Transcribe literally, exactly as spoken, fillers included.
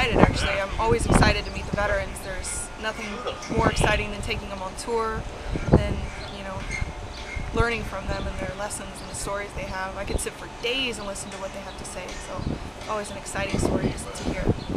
excited actually. I'm always excited to meet the veterans. There's nothing more exciting than taking them on tour, than, you know, learning from them and their lessons and the stories they have. I could sit for days and listen to what they have to say, so always an exciting story to, to hear.